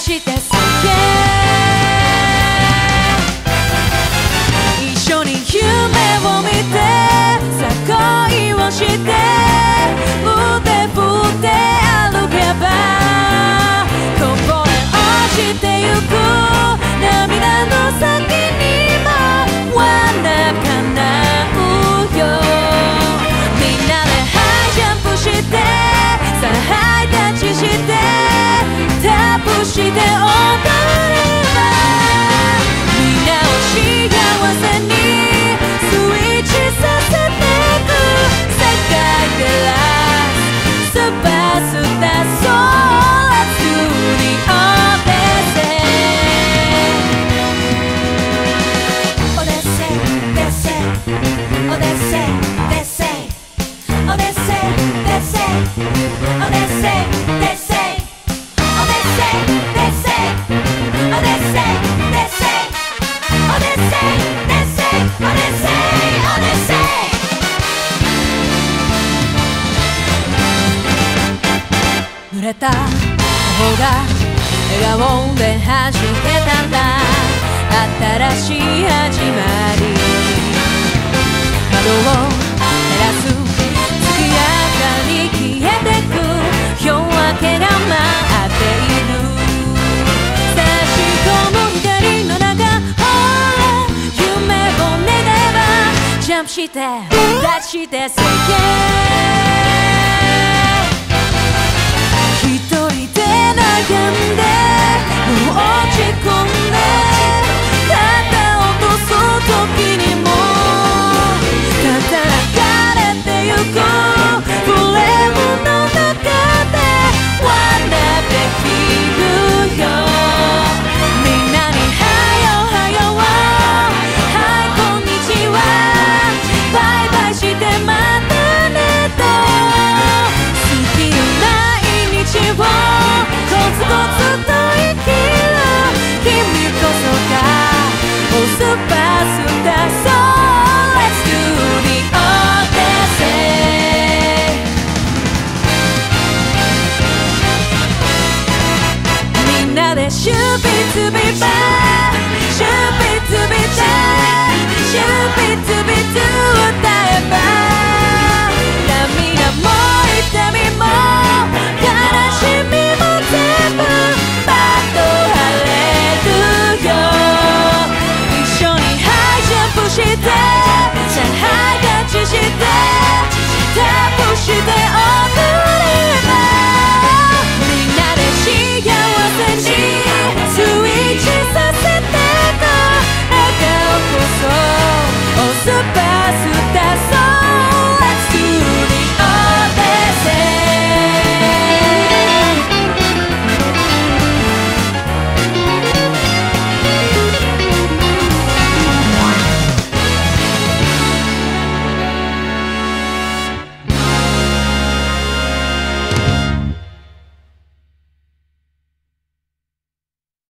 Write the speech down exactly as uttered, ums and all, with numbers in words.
して世間一緒に夢を見てさあ恋をして腕振って歩けばこぼれ落ちてゆく涙の先にも罠叶うよみんなでハイジャンプしてさあハイタッチしてタップして踊ればみんなを幸せにスイッチさせてく世界でラススーパースターソーラストゥディオデッセイオデッセイデッセイオデッセイデッセイオデッセイデッセイオデッセイデッセイオデッセイデッセイオデッセイデッセイオデッセイデッセイオデッセイオデッセイ濡れた頬が笑顔で弾けたんだ新しい始まり窓を照らす月明かり消えてく夜明けが待っている差し込む光の中夢を願えばジャンプして出して世間一人で悩んでもう落ち込んで肩を落とす時にもただ流れてゆくフレームの中で笑ってきるよみんなにハヨハヨはいこんにちはバイバイしてまたねと好きのない日をコツコツと生きる君こそがオスパースターソー Let's do the Odyssey みんなでシュービーツビーバー